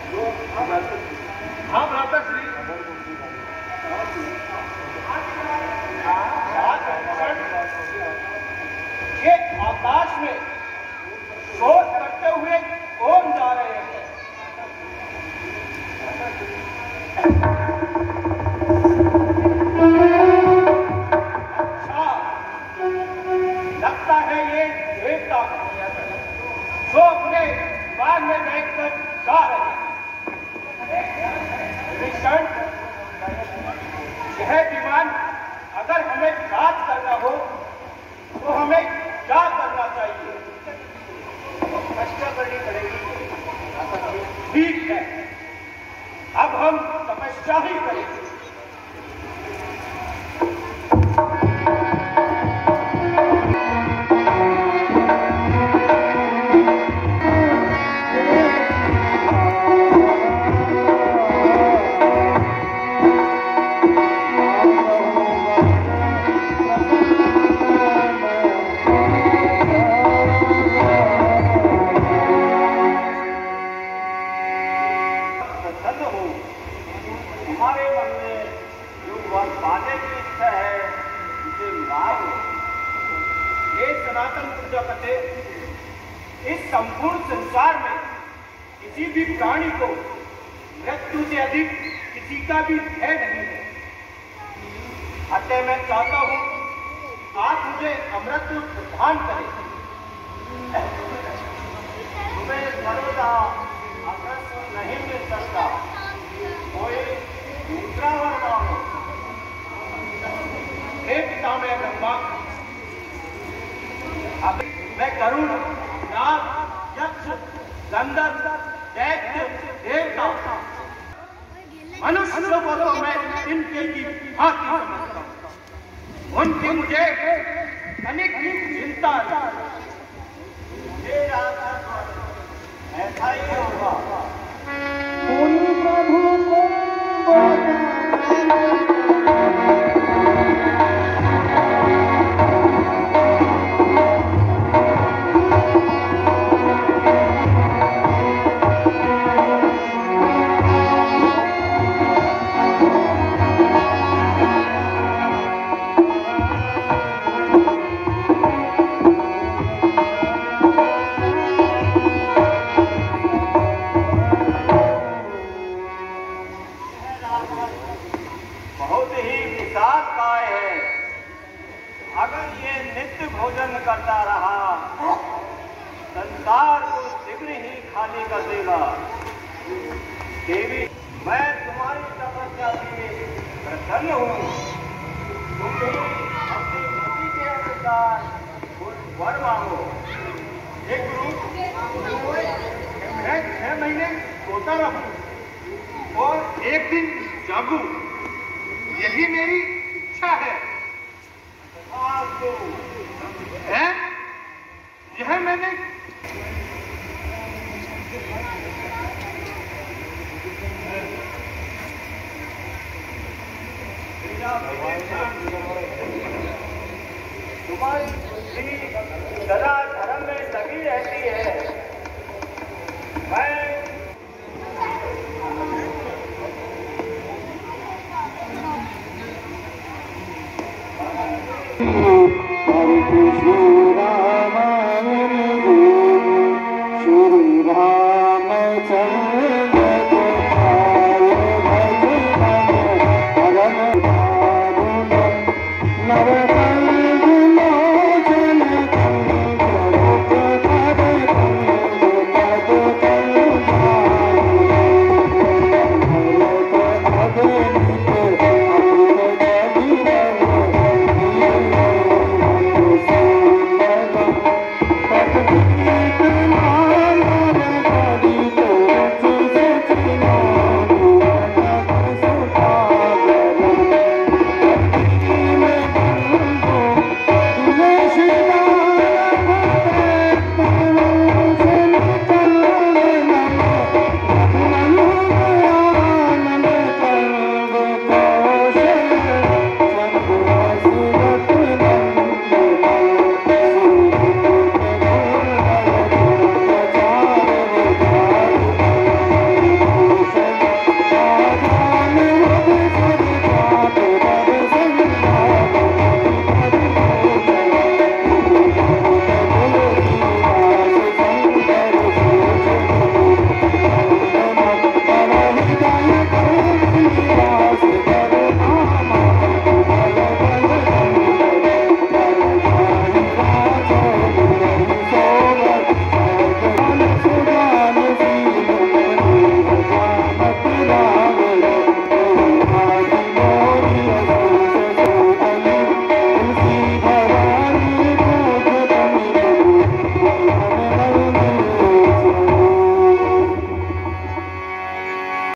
हाँ भ्राता श्री, ये आकाश में शोध करते हुए कौन जा रहे हैं? अच्छा, लगता है ये देवता जो अपने बाग में बैठकर जा रहे हैं। विभीषण, यह विमान अगर हमें प्राप्त करना हो तो हमें क्या करना चाहिए? तपस्या करनी पड़ेगी। ठीक है, अब हम तपस्या ही करेंगे। इस संपूर्ण संसार में किसी भी प्राणी को मृत्यु से अधिक किसी का भी भय नहीं है। अतः मैं चाहता हूं आप मुझे अमृत प्रदान करें। तुम्हें सर्वदा अमृत नहीं मिल सकता, कोई दूसरा वर मांगो। हे पितामह ब्रह्मा, मैं करुण, नाग, यक्ष, गंधर्व, दैत्य, देवता, मनुष्य को तो मैं इनके की भांति समझता हूं। उनकी मुझे तनिक भी चिंता नहीं। ऐसा ही होगा। प्रभु को करता रहा, संसार को शीघ्र ही खाली कर देगा। देवी, मैं तुम्हारी तपस्या से प्रसन्न हूँ। तुम भी अपनी मति के अनुसार वर मांगो। एक गुरु, मैं 6 महीने सोता रहूं और एक दिन जागूं, यही मेरी इच्छा है। है? यह मैंने तुम्हारी बुद्धि सदा धर्म में लगी रहती है। मैं